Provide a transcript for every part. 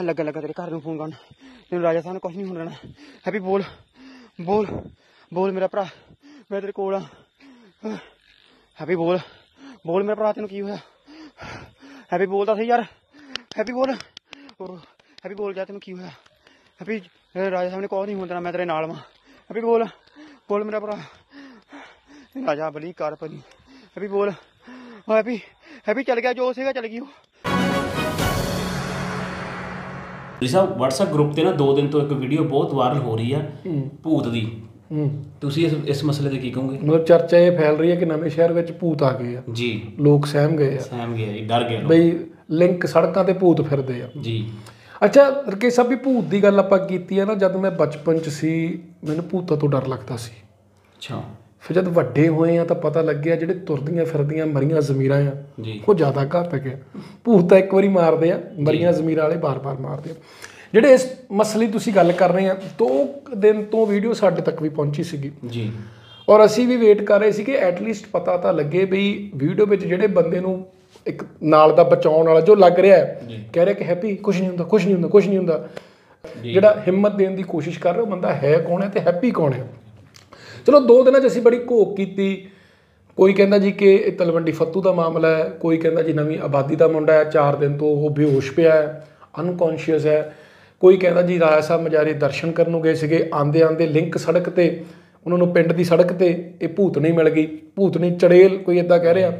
लगा लगा तेरे घर में फोन कर तेन राजा साहब ने कुछ नहीं होने देना हैप्पी बोल बोल बोल मेरा भरा मैं तेरे कोल हैप्पी बोल बोल मेरा भरा तेन की होया हैप्पी बोल तो सही यार हैप्पी बोल हैप्पी बोल जा तेन की होया हैप्पी राजा साहब ने कुछ नहीं होने देना मैं तेरे नाल वां हैप्पी बोल बोल मेरा भरा राजा बली कर पली हैप्पी बोल हैप्पी हैप्पी चल गया जो सीगा चल गई ਜੀ ਸਾਹਿਬ WhatsApp ਗਰੁੱਪ ਤੇ ਨਾ 2 ਦਿਨ ਤੋਂ ਇੱਕ ਵੀਡੀਓ ਬਹੁਤ ਵਾਇਰਲ ਹੋ ਰਹੀ ਆ ਭੂਤ ਦੀ ਤੁਸੀਂ ਇਸ ਮਸਲੇ ਤੇ ਕੀ ਕਹੋਗੇ ਮਤਲਬ ਚਰਚਾ ਇਹ ਫੈਲ ਰਹੀ ਹੈ ਕਿ ਨਵੇਂ ਸ਼ਹਿਰ ਵਿੱਚ ਭੂਤ ਆ ਗਏ ਆ ਜੀ ਲੋਕ ਸਹਿਮ ਗਏ ਜੀ ਡਰ ਗਏ ਬਈ ਲਿੰਕ ਸੜਕਾਂ ਤੇ ਭੂਤ ਫਿਰਦੇ ਆ ਜੀ ਅੱਛਾ ਰਕੇਸ਼ ਸਾਹਿਬ ਵੀ ਭੂਤ ਦੀ ਗੱਲ ਆਪਾਂ ਕੀਤੀ ਆ ਨਾ ਜਦ ਮੈਂ ਬਚਪਨ 'ਚ ਸੀ ਮੈਨੂੰ ਭੂਤਾਂ ਤੋਂ ਡਰ ਲੱਗਦਾ ਸੀ ਅੱਛਾ ਫਿਰ ਜਦ ਵੱਡੇ ਹੋਏ ਆ ਤਾਂ ਪਤਾ ਲੱਗਿਆ ਜਿਹੜੇ ਤੁਰਦੀਆਂ ਫਿਰਦੀਆਂ ਮਰੀਆਂ ਜ਼ਮੀਰਾਂ ਆ ਉਹ ਜ਼ਿਆਦਾ ਘਾਤਕ ਆ ਭੂਤ ਤਾਂ ਇੱਕ ਵਾਰੀ ਮਾਰਦੇ ਆ ਮਰੀਆਂ ਜ਼ਮੀਰਾਂ ਵਾਲੇ ਬਾਰ-ਬਾਰ ਮਾਰਦੇ ਆ ਜਿਹੜੇ ਇਸ ਮਸਲੇ ਤੁਸੀਂ ਗੱਲ ਕਰ ਰਹੇ ਆ 2 ਦਿਨ ਤੋਂ ਵੀਡੀਓ ਸਾਡੇ ਤੱਕ ਵੀ ਪਹੁੰਚੀ ਸੀਗੀ ਜੀ ਔਰ ਅਸੀਂ ਵੀ ਵੇਟ ਕਰ ਰਹੇ ਸੀ ਕਿ ਐਟਲੀਸਟ ਪਤਾ ਤਾਂ ਲੱਗੇ ਵੀ ਵੀਡੀਓ ਵਿੱਚ ਜਿਹੜੇ ਬੰਦੇ ਨੂੰ ਇੱਕ ਨਾਲ ਦਾ ਬਚਾਉਣ ਵਾਲਾ ਜੋ ਲੱਗ ਰਿਹਾ ਕਹਿ ਰਿਹਾ ਕਿ ਹੈਪੀ ਕੁਛ ਨਹੀਂ ਹੁੰਦਾ ਕੁਛ ਨਹੀਂ ਹੁੰਦਾ ਕੁਛ ਨਹੀਂ ਹੁੰਦਾ ਜਿਹੜਾ ਹਿੰਮਤ ਦੇਣ ਦੀ ਕੋਸ਼ਿਸ਼ ਕਰ ਰਿਹਾ ਉਹ ਬੰਦਾ ਹੈ ਕੌਣ ਹੈ ਤੇ ਹੈਪੀ ਕੌਣ ਹੈ ਚਲੋ 2 ਦਿਨਾਂ 'ਚ ਅਸੀਂ ਬੜੀ ਘੋਖ ਕੀਤੀ ਕੋਈ ਕਹਿੰਦਾ ਜੀ ਕਿ ਇਹ ਤਲਵੰਡੀ ਫੱਤੂ ਦਾ ਮਾਮਲਾ ਹੈ ਕੋਈ ਕਹਿੰਦਾ ਜੀ ਨਵੀਂ ਆਬਾਦੀ ਦਾ ਮੁੰਡਾ ਹੈ 4 ਦਿਨ ਤੋਂ ਉਹ ਬੇਹੋਸ਼ ਪਿਆ ਹੈ ਅਨਕੌਂਸ਼ੀਅਸ ਹੈ ਕੋਈ ਕਹਿੰਦਾ ਜੀ ਰਾਜਾ ਸਾਹਿਬ ਮਜਾਰੇ ਦਰਸ਼ਨ ਕਰਨ ਨੂੰ ਗਏ ਸੀਗੇ ਆਂਦੇ ਆਂਦੇ ਲਿੰਕ ਸੜਕ ਤੇ ਉਹਨਾਂ ਨੂੰ ਪਿੰਡ ਦੀ ਸੜਕ ਤੇ ਇਹ ਭੂਤਨੀ ਮਿਲ ਗਈ ਭੂਤਨੀ ਚੜੇਲ ਕੋਈ ਇੱਦਾਂ ਕਹਿ ਰਿਹਾ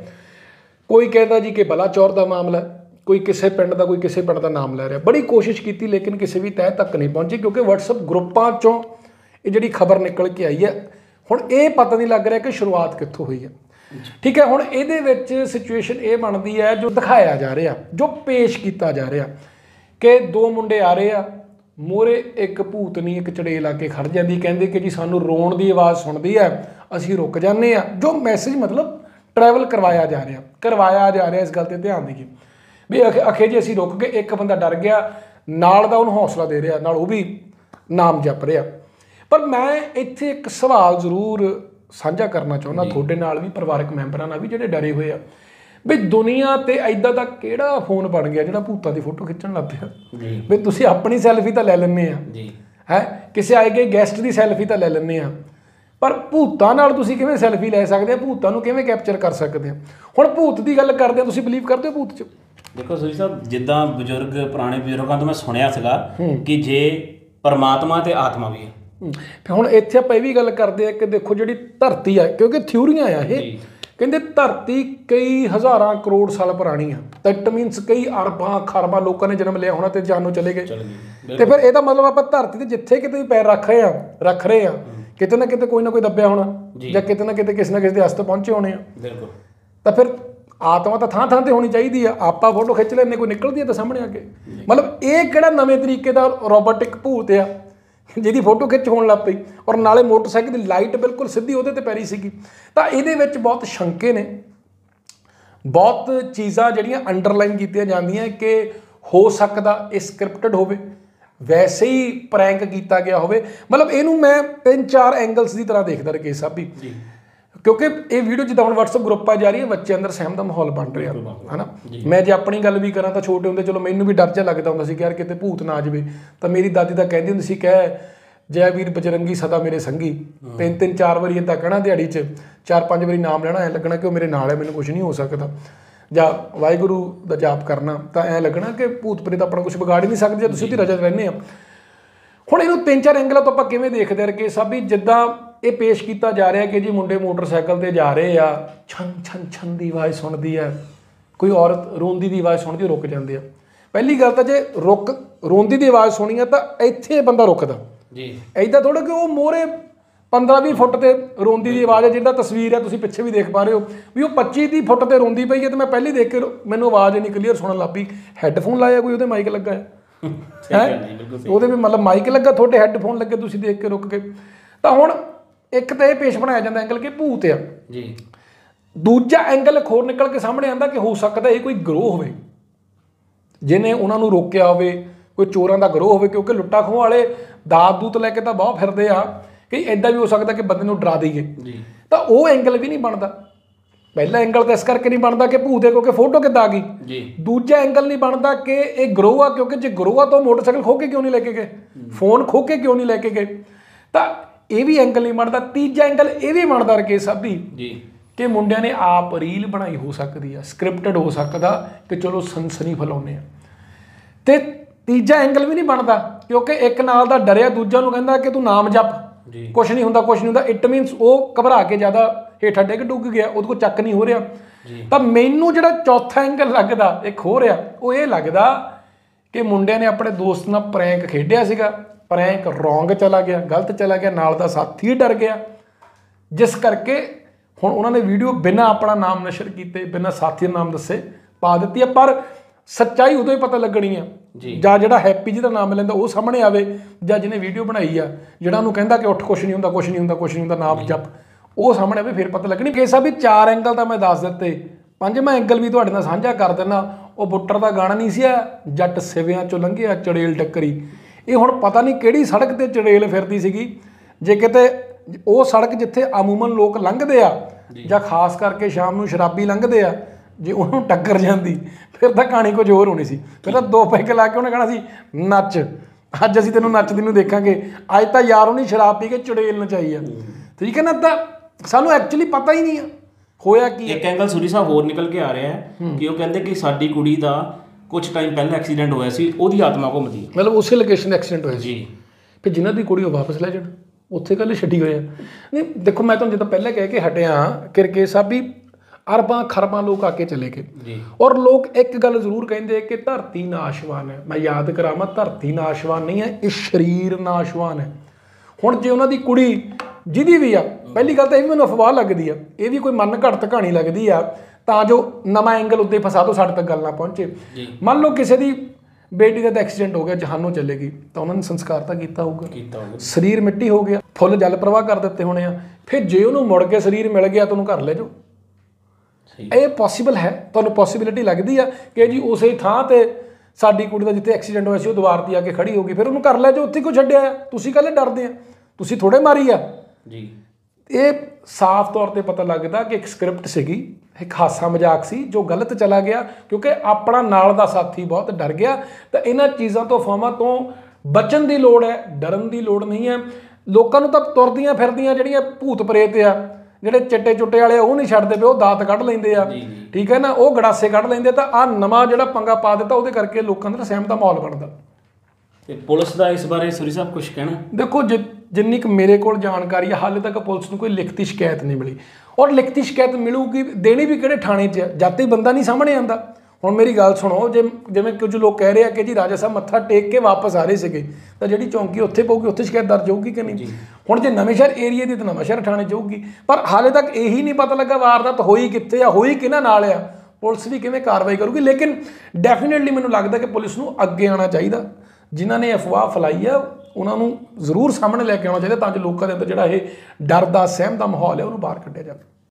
ਕੋਈ ਕਹਿੰਦਾ ਜੀ ਕਿ ਬਲਾਚੌਰ ਦਾ ਮਾਮਲਾ ਕੋਈ ਕਿਸੇ ਪਿੰਡ ਦਾ ਕੋਈ ਕਿਸੇ ਪਿੰਡ ਦਾ ਨਾਮ ਲੈ ਰਿਹਾ ਬੜੀ ਕੋਸ਼ਿਸ਼ ਕੀਤੀ ਲੇਕਿਨ ਕਿਸੇ ਵੀ ਤਹਿ ਤੱਕ ਨਹੀਂ ਪਹੁੰਚੀ ਕਿਉਂਕਿ WhatsApp ਗਰੁੱਪਾਂ 'ਚੋਂ ਇਹ ਜਿਹੜੀ ਖਬਰ ਨਿਕਲ ਕੇ ਆਈ ਹੈ ਹੁਣ ਇਹ ਪਤਾ ਨਹੀਂ ਲੱਗ ਰਿਹਾ ਕਿ ਸ਼ੁਰੂਆਤ ਕਿੱਥੋਂ ਹੋਈ ਹੈ ਠੀਕ ਹੈ ਹੁਣ ਇਹਦੇ ਵਿੱਚ ਸਿਚੁਏਸ਼ਨ ਇਹ ਬਣਦੀ ਹੈ ਜੋ ਦਿਖਾਇਆ ਜਾ ਰਿਹਾ ਜੋ ਪੇਸ਼ ਕੀਤਾ ਜਾ ਰਿਹਾ ਕਿ 2 ਮੁੰਡੇ ਆ ਰਹੇ ਆ ਮੋਰੇ ਇੱਕ ਭੂਤਨੀ ਇੱਕ ਚੜੇਲ ਆ ਕੇ ਖੜ ਜਾਂਦੀ ਕਹਿੰਦੇ ਕਿ ਜੀ ਸਾਨੂੰ ਰੋਣ ਦੀ ਆਵਾਜ਼ ਸੁਣਦੀ ਹੈ ਅਸੀਂ ਰੁਕ ਜਾਂਦੇ ਆ ਜੋ ਮੈਸੇਜ ਮਤਲਬ ਟਰੈਵਲ ਕਰਵਾਇਆ ਜਾ ਰਿਹਾ ਇਸ ਗੱਲ 'ਤੇ ਧਿਆਨ ਦੇਈਏ ਵੀ ਅਖੇ ਜੀ ਅਸੀਂ ਰੁਕ ਗਏ ਇੱਕ ਬੰਦਾ ਡਰ ਗਿਆ ਨਾਲ ਦਾ ਉਹਨੂੰ ਹੌਸਲਾ ਦੇ ਰਿਹਾ ਨਾਲ ਉਹ ਵੀ ਨਾਮ ਜਪ ਰਿਹਾ ਪਰ ਮੈਂ ਇੱਥੇ ਇੱਕ ਸਵਾਲ ਜ਼ਰੂਰ ਸਾਂਝਾ ਕਰਨਾ ਚਾਹੁੰਦਾ ਤੁਹਾਡੇ ਨਾਲ ਵੀ ਪਰਿਵਾਰਕ ਮੈਂਬਰਾਂ ਨਾਲ ਵੀ ਜਿਹੜੇ ਡਰੇ ਹੋਏ ਆ ਵੀ ਦੁਨੀਆ ਤੇ ਐਦਾਂ ਦਾ ਕਿਹੜਾ ਫੋਨ ਬਣ ਗਿਆ ਜਿਹੜਾ ਭੂਤਾਂ ਦੀ ਫੋਟੋ ਖਿੱਚਣ ਲੱਗ ਪਿਆ ਵੀ ਤੁਸੀਂ ਆਪਣੀ ਸੈਲਫੀ ਤਾਂ ਲੈ ਲੈਂਦੇ ਆ ਹੈ ਕਿਸੇ ਆਏ ਗਏ ਗੈਸਟ ਦੀ ਸੈਲਫੀ ਤਾਂ ਲੈ ਲੈਂਦੇ ਆ ਪਰ ਭੂਤਾਂ ਨਾਲ ਤੁਸੀਂ ਕਿਵੇਂ ਸੈਲਫੀ ਲੈ ਸਕਦੇ ਆ ਭੂਤਾਂ ਨੂੰ ਕਿਵੇਂ ਕੈਪਚਰ ਕਰ ਸਕਦੇ ਆ ਹੁਣ ਭੂਤ ਦੀ ਗੱਲ ਕਰਦੇ ਆ ਤੁਸੀਂ ਬਿਲੀਵ ਕਰਦੇ ਹੋ ਭੂਤ 'ਚ ਦੇਖੋ ਸੁਜੀ ਸਾਹਿਬ ਜਿੱਦਾਂ ਪੁਰਾਣੇ ਬਜ਼ੁਰਗਾਂ ਤੋਂ ਮੈਂ ਸੁਣਿਆ ਸੀਗਾ ਕਿ ਜੇ ਪਰਮਾਤਮਾ ਤੇ ਆਤਮਾ ਵੀ ਹੈ ਹੁਣ ਇੱਥੇ ਆਪਾਂ ਇਹ ਵੀ ਗੱਲ ਕਰਦੇ ਆ ਕਿ ਦੇਖੋ ਜਿਹੜੀ ਧਰਤੀ ਆ ਕਿਉਂਕਿ ਥਿਊਰੀਆਂ ਆ ਇਹ ਕਹਿੰਦੇ ਧਰਤੀ ਕਈ ਹਜ਼ਾਰਾਂ ਕਰੋੜ ਸਾਲ ਪੁਰਾਣੀ ਆ ਦੈਟ ਮੀਨਸ ਕਈ ਅਰਬਾਂ ਖਰਬਾਂ ਲੋਕਾਂ ਨੇ ਜਨਮ ਲਿਆ ਹੋਣਾ ਤੇ ਜਾਨੋਂ ਚਲੇ ਗਏ ਤੇ ਫਿਰ ਇਹਦਾ ਮਤਲਬ ਆਪਾਂ ਧਰਤੀ ਤੇ ਜਿੱਥੇ ਕਿਤੇ ਵੀ ਪੈਰ ਰੱਖ ਰਹੇ ਆ ਕਿਤੇ ਨਾ ਕਿਤੇ ਕੋਈ ਨਾ ਕੋਈ ਦੱਬਿਆ ਹੋਣਾ ਜਾਂ ਕਿਤੇ ਨਾ ਕਿਤੇ ਕਿਸੇ ਨਾ ਕਿਸੇ ਦੇ ਹਸਤ ਪਹੁੰਚੇ ਹੋਣੇ ਆ ਬਿਲਕੁਲ ਤਾਂ ਫਿਰ ਆਤਮਾ ਤਾਂ ਥਾਂ ਥਾਂ ਤੇ ਹੋਣੀ ਚਾਹੀਦੀ ਆ ਆਪਾਂ ਫੋਟੋ ਖਿੱਚ ਲੈਂਦੇ ਕੋਈ ਨਿਕਲਦੀ ਆ ਤਾਂ ਸਾਹਮਣੇ ਆ ਕੇ ਮਤਲਬ ਇਹ ਕਿਹੜਾ ਨਵੇਂ ਤਰੀਕੇ ਦਾ ਰੋਬੋਟਿਕ ਭੂਤ ਆ ਜਿਹਦੀ ਫੋਟੋ ਖਿੱਚ ਹੋਣ ਲੱਗ ਪਈ ਔਰ ਨਾਲੇ ਮੋਟਰਸਾਈਕਲ ਦੀ ਲਾਈਟ ਬਿਲਕੁਲ ਸਿੱਧੀ ਉਹਦੇ ਤੇ ਪੈ ਰਹੀ ਸੀਗੀ ਤਾਂ ਇਹਦੇ ਵਿੱਚ ਬਹੁਤ ਸ਼ੰਕੇ ਨੇ ਬਹੁਤ ਚੀਜ਼ਾਂ ਜਿਹੜੀਆਂ ਅੰਡਰਲਾਈਨ ਕੀਤੀਆਂ ਜਾਂਦੀਆਂ ਕਿ ਹੋ ਸਕਦਾ ਇਹ ਸਕ੍ਰਿਪਟਡ ਹੋਵੇ ਵੈਸੇ ਹੀ ਪ੍ਰੈਂਕ ਕੀਤਾ ਗਿਆ ਹੋਵੇ ਮਤਲਬ ਇਹਨੂੰ ਮੈਂ 3-4 ਐਂਗਲਸ ਦੀ ਤਰ੍ਹਾਂ ਦੇਖਦਾ ਰਕੇਸ਼ ਸਾਹਿਬ ਵੀ ਕਿਉਂਕਿ ਇਹ ਵੀਡੀਓ ਜਿੱਦਾਂ ਹੁਣ WhatsApp ਗਰੁੱਪਾਂ ਜਾ ਰਹੀ ਹੈ ਬੱਚੇ ਅੰਦਰ ਸਹਿਮ ਦਾ ਮਾਹੌਲ ਬਣ ਰਿਹਾ ਹੈ ਨਾ ਮੈਂ ਜੇ ਆਪਣੀ ਗੱਲ ਵੀ ਕਰਾਂ ਤਾਂ ਛੋਟੇ ਹੁੰਦੇ ਚਲੋ ਮੈਨੂੰ ਵੀ ਡਰ ਜਿਹਾ ਲੱਗਦਾ ਹੁੰਦਾ ਸੀ ਕਿ ਯਾਰ ਕਿਤੇ ਭੂਤ ਨਾ ਆ ਜਾਵੇ ਤਾਂ ਮੇਰੀ ਦਾਦੀ ਤਾਂ ਕਹਿੰਦੀ ਹੁੰਦੀ ਸੀ ਕਹਿ ਜੈ ਵੀਰ ਬਜਰੰਗੀ ਸਦਾ ਮੇਰੇ ਸੰਗੀ 3-4 ਵਾਰੀ ਇੱਦਾਂ ਕਹਿਣਾ ਦਿਹਾੜੀ 'ਚ 4-5 ਵਾਰੀ ਨਾਮ ਲੈਣਾ ਐਂ ਲੱਗਣਾ ਕਿ ਉਹ ਮੇਰੇ ਨਾਲ ਹੈ ਮੈਨੂੰ ਕੁਛ ਨਹੀਂ ਹੋ ਸਕਦਾ ਜਾਂ ਵਾਹਿਗੁਰੂ ਦਾ ਜਾਪ ਕਰਨਾ ਤਾਂ ਐਂ ਲੱਗਣਾ ਕਿ ਭੂਤ ਪ੍ਰੇਤ ਆਪਣਾ ਕੁਛ ਵਿਗਾੜ ਹੀ ਨਹੀਂ ਸਕਦੇ ਜੇ ਤੁਸੀਂ ਉਹਦੀ ਰਜਾ 'ਚ ਰਹਿੰਦੇ ਆ ਹੁਣ ਇਹਨੂੰ 3-4 ਐਂਗਲਾਂ ਤੋਂ ਆਪਾਂ ਕਿਵੇਂ ਦੇਖਦੇ ਰਕੇ ਸਭ ਵੀ ਜਿੱਦਾਂ ਇਹ ਪੇਸ਼ ਕੀਤਾ ਜਾ ਰਿਹਾ ਕਿ ਜੀ ਮੁੰਡੇ ਮੋਟਰਸਾਈਕਲ ਤੇ ਜਾ ਰਹੇ ਆ ਛਨ ਛਨ ਛਨ ਦੀ ਆਵਾਜ਼ ਸੁਣਦੀ ਆ ਕੋਈ ਔਰਤ ਰੋਂਦੀ ਦੀ ਆਵਾਜ਼ ਸੁਣਦੀ ਰੁਕ ਜਾਂਦੇ ਆ ਪਹਿਲੀ ਗੱਲ ਤਾਂ ਜੇ ਰੋਂਦੀ ਦੀ ਆਵਾਜ਼ ਸੁਣੀ ਆ ਤਾਂ ਇੱਥੇ ਬੰਦਾ ਰੁਕਦਾ ਜੀ ਐਦਾਂ ਥੋੜਾ ਕਿ ਉਹ ਮੋਹਰੇ 15-20 ਫੁੱਟ ਤੇ ਰੋਂਦੀ ਦੀ ਆਵਾਜ਼ ਹੈ ਜਿਹੜਾ ਤਸਵੀਰ ਹੈ ਤੁਸੀਂ ਪਿੱਛੇ ਵੀ ਦੇਖ ਪਾ ਰਹੇ ਹੋ ਵੀ ਉਹ 25-30 ਫੁੱਟ ਤੇ ਰੋਂਦੀ ਪਈ ਹੈ ਤੇ ਮੈਂ ਪਹਿਲੀ ਦੇਖ ਕੇ ਮੈਨੂੰ ਆਵਾਜ਼ ਇੰਨੀ ਕਲੀਅਰ ਸੁਣਨ ਲੱਗ ਪਈ ਹੈੱਡਫੋਨ ਲਾਇਆ ਕੋਈ ਉਹਦੇ ਮਾਈਕ ਲੱਗਾ ਹੈ ਉਹਦੇ ਵੀ ਮਤਲਬ ਮਾਈਕ ਲੱਗਾ ਤੁਹਾਡੇ ਹੈੱਡਫੋਨ ਲੱਗੇ ਤੁਸੀਂ ਦੇਖ ਕੇ ਰੁਕ ਕੇ ਤਾਂ ਹੁਣ ਇੱਕ ਤਾਂ ਇਹ ਪੇਸ਼ ਬਣਾਇਆ ਜਾਂਦਾ ਐਂਗਲ ਕਿ ਭੂਤ ਆ ਜੀ ਦੂਜਾ ਐਂਗਲ ਇੱਕ ਹੋਰ ਨਿਕਲ ਕੇ ਸਾਹਮਣੇ ਆਉਂਦਾ ਕਿ ਹੋ ਸਕਦਾ ਇਹ ਕੋਈ ਗਰੋਹ ਹੋਵੇ ਜਿਹਨੇ ਉਹਨਾਂ ਨੂੰ ਰੋਕਿਆ ਹੋਵੇ ਕੋਈ ਚੋਰਾਂ ਦਾ ਗਰੋਹ ਹੋਵੇ ਕਿਉਂਕਿ ਲੁੱਟਾ ਖੋਹ ਵਾਲੇ ਦਾਤ ਦੂਤ ਲੈ ਕੇ ਤਾਂ ਬਹੁਤ ਫਿਰਦੇ ਆ ਕਿ ਇੱਦਾਂ ਵੀ ਹੋ ਸਕਦਾ ਕਿ ਬੰਦੇ ਨੂੰ ਡਰਾ ਦੇਈਏ ਤਾਂ ਉਹ ਐਂਗਲ ਵੀ ਨਹੀਂ ਬਣਦਾ ਪਹਿਲਾ ਐਂਗਲ ਤਾਂ ਇਸ ਕਰਕੇ ਨਹੀਂ ਬਣਦਾ ਕਿ ਭੂਤ ਹੈ ਕਿਉਂਕਿ ਫੋਟੋ ਕਿੱਦਾਂ ਆ ਗਈ ਜੀ। ਦੂਜਾ ਐਂਗਲ ਨਹੀਂ ਬਣਦਾ ਕਿ ਇਹ ਗਰੋਹ ਆ ਕਿਉਂਕਿ ਜੇ ਗਰੋਹ ਆ ਤਾਂ ਮੋਟਰਸਾਈਕਲ ਖੋ ਕੇ ਕਿਉਂ ਨਹੀਂ ਲੈ ਕੇ ਗਏ, ਫੋਨ ਖੋ ਕੇ ਕਿਉਂ ਨਹੀਂ ਲੈ ਕੇ ਗਏ, ਤਾਂ ਇਹ ਵੀ ਐਂਗਲ ਨਹੀਂ ਬਣਦਾ। ਤੀਜਾ ਐਂਗਲ ਇਹ ਵੀ ਬਣਦਾ ਰਕੇਸ਼ ਸਾਹਿਬ ਜੀ ਕਿ ਮੁੰਡਿਆਂ ਨੇ ਆਪ ਰੀਲ ਬਣਾਈ ਹੋ ਸਕਦੀ ਆ, ਸਕ੍ਰਿਪਟਡ ਹੋ ਸਕਦਾ ਕਿ ਚਲੋ ਸਨਸਨੀ ਫੈਲਾਉਂਦੇ ਆ। ਤੇ ਤੀਜਾ ਐਂਗਲ ਵੀ ਨਹੀਂ ਬਣਦਾ ਕਿਉਂਕਿ ਇੱਕ ਨਾਲ ਦਾ ਡਰਿਆ ਦੂਜਾ ਨੂੰ ਕਹਿੰਦਾ ਕਿ ਤੂੰ ਨਾਮ ਜਪ, ਕੁਛ ਨਹੀਂ ਹੁੰਦਾ ਕੁਛ ਨਹੀਂ ਹੁੰਦਾ। ਇਟ ਮੀਨਸ ਉਹ ਘਬਰਾ ਕੇ ਜ਼ਿਆਦਾ ਹੇਠਾਂ ਡਿੱਗ ਡੁੱਗ ਗਿਆ, ਉਹਦੇ ਕੋਲ ਚੱਕ ਨਹੀਂ ਹੋ ਰਿਹਾ। ਤਾਂ ਮੈਨੂੰ ਜਿਹੜਾ ਚੌਥਾ ਐਂਗਲ ਲੱਗਦਾ ਇੱਕ ਹੋ ਰਿਹਾ ਉਹ ਇਹ ਲੱਗਦਾ ਕਿ ਮੁੰਡਿਆਂ ਨੇ ਆਪਣੇ ਦੋਸਤ ਨਾਲ ਪ੍ਰੈਂਕ ਖੇਡਿਆ ਸੀਗਾ, ਪ੍ਰੈਂਕ ਰੋਂਗ ਚਲਾ ਗਿਆ, ਗਲਤ ਚਲਾ ਗਿਆ, ਨਾਲ ਦਾ ਸਾਥੀ ਡਰ ਗਿਆ, ਜਿਸ ਕਰਕੇ ਹੁਣ ਉਹਨਾਂ ਨੇ ਵੀਡੀਓ ਬਿਨਾਂ ਆਪਣਾ ਨਾਮ ਨਸ਼ਰ ਕੀਤੇ, ਬਿਨਾਂ ਸਾਥੀ ਦਾ ਨਾਮ ਦੱਸੇ ਪਾ ਦਿੱਤੀ ਹੈ। ਪਰ ਸੱਚਾਈ ਉਦੋਂ ਹੀ ਪਤਾ ਲੱਗਣੀ ਆ ਜਾਂ ਜਿਹੜਾ ਹੈਪੀ ਜੀ ਦਾ ਨਾਮ ਲੈਂਦਾ ਉਹ ਸਾਹਮਣੇ ਆਵੇ, ਜਾਂ ਜਿਹਨੇ ਵੀਡੀਓ ਬਣਾਈ ਆ ਜਿਹੜਾ ਉਹਨੂੰ ਕਹਿੰਦਾ ਕਿ ਉੱਠ ਕੁਛ ਨਹੀਂ ਹੁੰਦਾ ਕੁਛ ਨਹੀਂ ਹੁੰਦਾ ਕੁਛ ਨਹੀਂ ਹੁੰਦਾ ਨਾਮ ਜਪ, ਉਹ ਸਾਹਮਣੇ ਆਵੇ ਫਿਰ ਪਤਾ ਲੱਗਣੀ। ਕੇਸ ਆ ਵੀ 4 ਐਂਗਲ ਤਾਂ ਮੈਂ ਦੱਸ ਦਿੱਤੇ, 5ਵਾਂ ਐਂਗਲ ਵੀ ਤੁਹਾਡੇ ਨਾਲ ਸਾਂਝਾ ਕਰ ਦਿੰਦਾ। ਉਹ ਬੁੱਟਰ ਦਾ ਗਾਣਾ ਨਹੀਂ ਸੀ ਆ, ਜੱਟ ਸਿਵਿਆਂ ਚੋਂ ਲੰਘਿਆ ਚੜੇਲ ਟੱਕਰੀ, ਇਹ ਹੁਣ ਪਤਾ ਨਹੀਂ ਕਿਹੜੀ ਸੜਕ ਤੇ ਚੜੇਲ ਫਿਰਦੀ ਸੀਗੀ। ਜੇ ਕਿਤੇ ਉਹ ਸੜਕ ਜਿੱਥੇ ਅਮੂਮਨ ਲੋਕ ਲੰਘਦੇ ਆ ਜਾਂ ਖਾਸ ਕਰਕੇ ਸ਼ਾਮ ਨੂੰ ਸ਼ਰਾਬੀ ਲੰਘਦੇ ਆ, ਜੇ ਉਹਨੂੰ ਟੱਕਰ ਜਾਂਦੀ ਫਿਰ ਤਾਂ ਕਹਾਣੀ ਕੁਝ ਹੋਰ ਹੋਣੀ ਸੀ। ਫਿਰ ਤਾਂ 2 ਪੈਗ ਲਾ ਕੇ ਉਹਨੇ ਕਹਿਣਾ ਸੀ ਨੱਚ, ਅੱਜ ਅਸੀਂ ਤੈਨੂੰ ਨੱਚਦੀ ਨੂੰ ਦੇਖਾਂਗੇ, ਅੱਜ ਤਾਂ ਯਾਰ ਉਹਨੇ ਸ਼ਰਾਬ ਪੀ ਕੇ ਚੜੇਲ ਨਚਾਈ ਆ, ਠੀਕ ਹੈ ਨਾ। ਤਾਂ ਸਾਨੂੰ ਐਕਚੁਅਲੀ ਪਤਾ ਹੀ ਨਹੀਂ ਆ ਹੋਇਆ ਕੀ। ਇੱਕ ਐਂਗਲ ਸੂਰੀ ਸਾਹਿਬ ਹੋਰ ਨਿਕਲ ਕੇ ਆ ਰਿਹਾ ਹੈ ਕਿ ਉਹ ਕਹਿੰਦੇ ਕਿ ਸਾਡੀ ਕੁੜੀ ਦਾ ਕੁਝ ਟਾਈਮ ਪਹਿਲਾਂ ਐਕਸੀਡੈਂਟ ਹੋਇਆ ਸੀ, ਉਹਦੀ ਆਤਮਾ ਘੁੰਮਦੀ ਹੈ, ਮਤਲਬ ਉਸੇ ਲੋਕੇਸ਼ਨ ਦਾ ਐਕਸੀਡੈਂਟ ਹੋਇਆ ਸੀ ਜੀ। ਫਿਰ ਜਿਨ੍ਹਾਂ ਦੀ ਕੁੜੀ ਉਹ ਵਾਪਸ ਲੈ ਜਾਣ, ਉੱਥੇ ਗੱਲ ਛੱਡੀ ਹੋਇਆ। ਨਹੀਂ ਦੇਖੋ ਮੈਂ ਤੁਹਾਨੂੰ ਜਿੱਦਾਂ ਪਹਿਲਾਂ ਕਹਿ ਕੇ ਹਟਿਆ ਕਿ ਰਕੇਸ਼ ਸਾਹਿਬ ਵੀ ਅਰਬਾਂ ਖਰਬਾਂ ਲੋਕ ਆ ਕੇ ਚਲੇ ਗਏ, ਔਰ ਲੋਕ ਇੱਕ ਗੱਲ ਜ਼ਰੂਰ ਕਹਿੰਦੇ ਕਿ ਧਰਤੀ ਨਾਸ਼ਵਾਨ ਹੈ। ਮੈਂ ਯਾਦ ਕਰਾਵਾਂ, ਧਰਤੀ ਨਾਸ਼ਵਾਨ ਨਹੀਂ ਹੈ, ਇਹ ਸਰੀਰ ਨਾਸ਼ਵਾਨ ਹੈ। ਹੁਣ ਜੇ ਉਹਨਾਂ ਦੀ ਕੁੜੀ ਜਿਹਦੀ ਵੀ ਆ, ਪਹਿਲੀ ਗੱਲ ਤਾਂ ਇਹ ਵੀ ਮੈਨੂੰ ਅਫਵਾਹ ਲੱਗਦੀ ਆ, ਇਹ ਵੀ ਕੋਈ ਮਨ ਘੜਤ ਕਹਾਣੀ ਲੱਗਦੀ ਆ ਤਾਂ ਜੋ ਨਵਾਂ ਐਂਗਲ ਉੱਤੇ ਫਸਾ ਦੋ ਸਾਡੇ ਤੱਕ ਗੱਲ ਨਾ ਪਹੁੰਚੇ। ਮੰਨ ਲਓ ਕਿਸੇ ਦੀ ਬੇਟੀ ਦਾ ਐਕਸੀਡੈਂਟ ਹੋ ਗਿਆ, ਜਹਾਨੋਂ ਚਲੇ ਗਈ, ਤਾਂ ਉਹਨਾਂ ਨੇ ਸੰਸਕਾਰ ਤਾਂ ਕੀਤਾ ਹੋਊਗਾ, ਸਰੀਰ ਮਿੱਟੀ ਹੋ ਗਿਆ, ਫੁੱਲ ਜਲ ਪ੍ਰਵਾਹ ਕਰ ਦਿੱਤੇ ਹੋਣੇ ਆ। ਫਿਰ ਜੇ ਉਹਨੂੰ ਮੁੜ ਕੇ ਸਰੀਰ ਮਿਲ ਗਿਆ ਤਾਂ ਉਹਨੂੰ ਘਰ ਲੈ ਜਾਓ, ਇਹ ਪੋਸੀਬਲ ਹੈ। ਤੁਹਾਨੂੰ ਪੋਸੀਬਿਲਿਟੀ ਲੱਗਦੀ ਆ ਕਿ ਜੀ ਉਸੇ ਥਾਂ ਤੇ ਸਾਡੀ ਕੁੜੀ ਦਾ ਜਿੱਥੇ ਐਕਸੀਡੈਂਟ ਹੋਇਆ ਸੀ ਉਹ ਦੀਵਾਰ ਤੇ ਆ ਕੇ ਖੜੀ ਹੋ ਗਈ, ਫਿਰ ਉਹਨੂੰ ਘਰ ਲੈ ਜਾਓ, ਉੱਥੇ ਕਿਉਂ ਛੱਡਿਆ ਆ? ਤੁਸੀਂ ਕੱਲੇ ਡਰਦੇ ਆ, ਤੁਸੀਂ ਥੋੜੇ ਮਾਰੀ ਆ ਜੀ। ਇਹ ਸਾਫ਼ ਤੌਰ ਤੇ ਪਤਾ ਲੱਗਦਾ ਕਿ ਇੱਕ ਸਕ੍ਰਿਪਟ ਸੀਗੀ, ਇੱਕ ਹਾਸਾ ਮਜ਼ਾਕ ਸੀ ਜੋ ਗਲਤ ਚਲਾ ਗਿਆ ਕਿਉਂਕਿ ਆਪਣਾ ਨਾਲ ਦਾ ਸਾਥੀ ਬਹੁਤ ਡਰ ਗਿਆ। ਤਾਂ ਇਹਨਾਂ ਚੀਜ਼ਾਂ ਤੋਂ ਅਫਵਾਹਾਂ ਤੋਂ ਬਚਣ ਦੀ ਲੋੜ ਹੈ, ਡਰਨ ਦੀ ਲੋੜ ਨਹੀਂ ਹੈ। ਲੋਕਾਂ ਨੂੰ ਤਾਂ ਤੁਰਦੀਆਂ ਫਿਰਦੀਆਂ ਜਿਹੜੀਆਂ ਭੂਤ ਪ੍ਰੇਤ ਆ, ਜਿਹੜੇ ਚਿੱਟੇ ਚੁੱਟੇ ਵਾਲੇ ਉਹ ਨਹੀਂ ਛੱਡਦੇ ਪਏ, ਉਹ ਦਾਤ ਕੱਢ ਲੈਂਦੇ ਆ, ਠੀਕ ਹੈ ਨਾ, ਉਹ ਗੜਾਸੇ ਕੱਢ ਲੈਂਦੇ। ਤਾਂ ਆਹ ਨਵਾਂ ਜਿਹੜਾ ਪੰਗਾ ਪਾ ਦਿੱਤਾ ਉਹਦੇ ਕਰਕੇ ਲੋਕਾਂ ਦਾ ਸਹਿਮ ਦਾ ਮਾਹੌਲ ਬਣਦਾ। ਤੇ ਪੁਲਿਸ ਦਾ ਇਸ ਬਾਰੇ ਸੂਰੀ ਸਾਹਿਬ ਕੁਝ ਕਹਿਣਾ? ਦੇਖੋ ਜਿੰਨੀ ਕੁ ਮੇਰੇ ਕੋਲ ਜਾਣਕਾਰੀ ਹੈ, ਹਾਲੇ ਤੱਕ ਪੁਲਿਸ ਨੂੰ ਕੋਈ ਲਿਖਤੀ ਸ਼ਿਕਾਇਤ ਨਹੀਂ ਮਿਲੀ, ਔਰ ਲਿਖਤੀ ਸ਼ਿਕਾਇਤ ਮਿਲੂਗੀ ਦੇਣੀ ਵੀ ਕਿਹੜੇ ਥਾਣੇ 'ਚ ਆ, ਜਦ ਤੱਕ ਬੰਦਾ ਨਹੀਂ ਸਾਹਮਣੇ ਆਉਂਦਾ। ਹੁਣ ਮੇਰੀ ਗੱਲ ਸੁਣੋ, ਜਿਵੇਂ ਕੁਝ ਲੋਕ ਕਹਿ ਰਹੇ ਆ ਕਿ ਜੀ ਰਾਜਾ ਸਾਹਿਬ ਮੱਥਾ ਟੇਕ ਕੇ ਵਾਪਸ ਆ ਰਹੇ ਸੀਗੇ, ਤਾਂ ਜਿਹੜੀ ਚੌਂਕੀ ਉੱਥੇ ਪਊਗੀ ਉੱਥੇ ਸ਼ਿਕਾਇਤ ਦਰਜ ਹੋਊਗੀ ਕਿ ਨਹੀਂ? ਹੁਣ ਜੇ ਨਵੇਂ-ਸ਼ਹਿਰ ਏਰੀਏ ਦੀ ਤਾਂ ਨਵਾਂ-ਸ਼ਹਿਰ ਥਾਣੇ ਜਾਊਗੀ, ਪਰ ਹਾਲੇ ਤੱਕ ਇਹੀ ਨਹੀਂ ਪਤਾ ਲੱਗਾ ਵਾਰਦਾਤ ਹੋਈ ਕਿੱਥੇ ਆ, ਹੋਈ ਕਿਹਨਾਂ ਨਾਲ ਆ, ਪੁਲਿਸ ਵੀ ਕਿਵੇਂ ਕਾਰਵਾਈ ਕਰੂਗੀ। ਲੇਕਿਨ ਡੈਫੀਨੇਟਲੀ ਮੈਨੂੰ ਲੱਗਦਾ ਕਿ ਪੁਲਿਸ ਨੂੰ ਅੱਗੇ ਆਉਣਾ ਚਾਹੀਦਾ, ਜਿਨ੍ਹਾਂ ਨੇ ਅਫਵਾਹ ਫੈਲਾਈ ਆ ਉਹਨਾਂ ਨੂੰ ਜ਼ਰੂਰ ਸਾਹਮਣੇ ਲੈ ਕੇ ਆਉਣਾ ਚਾਹੀਦਾ ਤਾਂ ਜੋ ਲੋਕਾਂ ਦੇ ਅੰਦਰ ਜਿਹੜਾ ਇਹ ਡਰ ਦਾ ਸਹਿਮ ਦਾ ਮਾਹੌਲ ਹੈ ਉਹਨੂੰ ਬਾਹਰ ਕੱਢਿਆ ਜਾਵੇ।